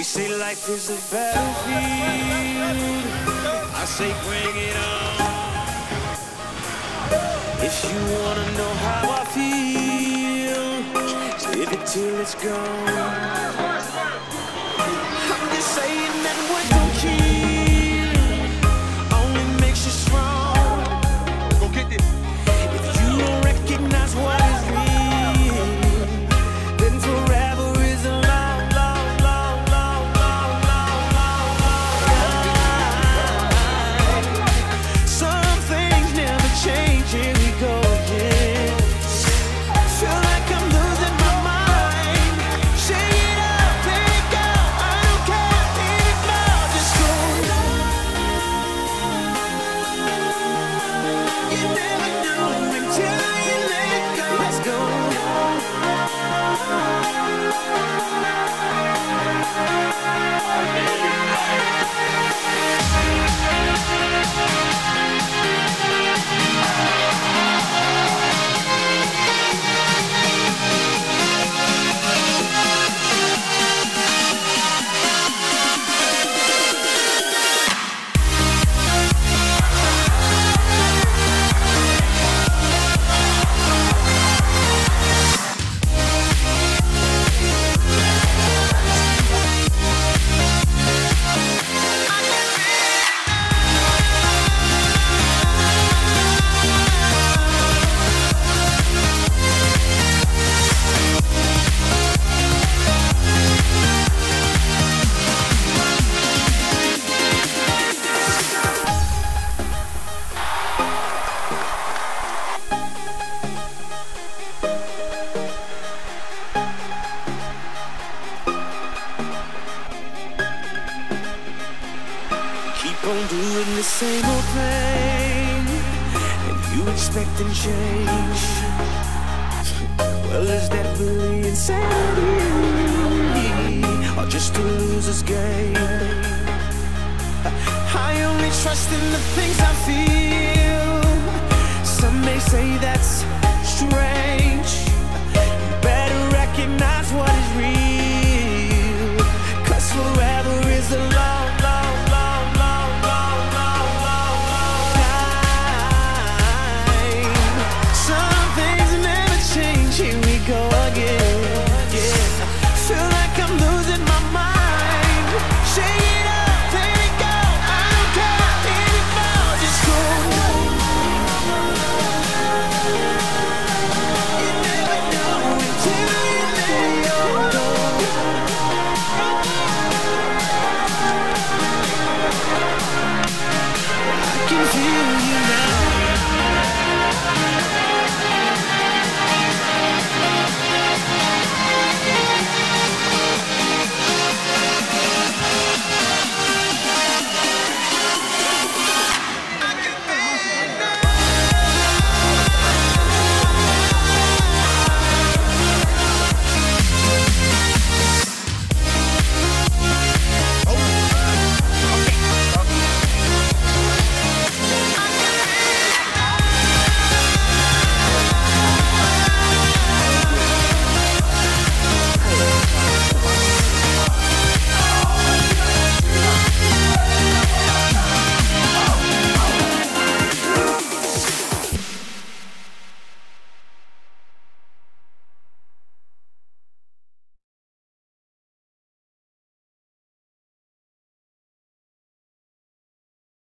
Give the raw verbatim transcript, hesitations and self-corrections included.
They say life is a battlefield. I say bring it on. If you wanna know how I feel, live it till it's gone. I'm just saying that what don't kill only makes you strong. Go get it. If you don't recognize what is real, then forever is a long, long, long, long, long, long, long, long time. Some things never change. Here we go again. Feel like I'm losing my mind. Say it up, let it go. I don't care anymore. Just go. You never know until you let it go. Let's go. Keep on doing the same old thing, and you expecting change. Well, is that really insanity, or just a loser's game? I only trust in the things I feel. Some may say that's strange.